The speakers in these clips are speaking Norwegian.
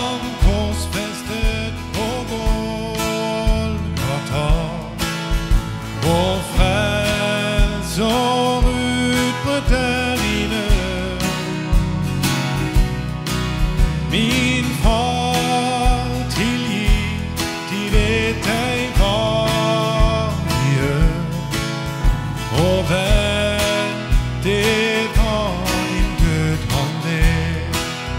Han korsfestet på Golgata, vår frelser utbrøt der inne. Min far, tilgi, de vet ei hva de gjør. Og venn, det var din død han led.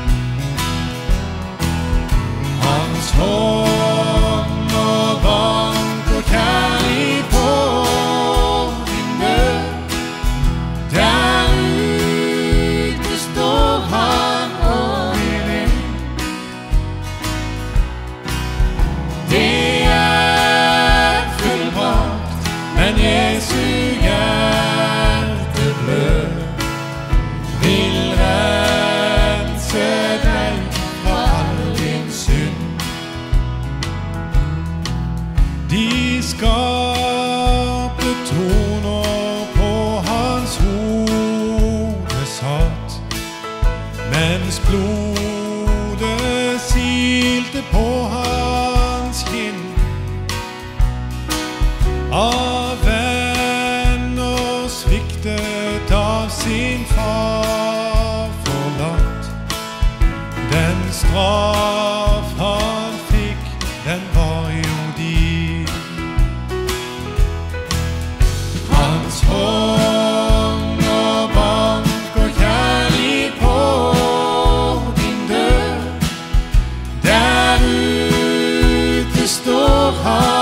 Hans hånd og bank og kjærlighet på din død. Der ute står han og vil inn. Det er fullbrakt, men Jesu hjerte blød vil rense deg fra all din synd. De skarpe toner på hans hode satt, mens blodet silte på hans kinn. Av venner sviktet, av sin far forlatt. Den straff han fikk, den var jo din. Hans hånd og bank og kjærlighet på din død. Der ute står han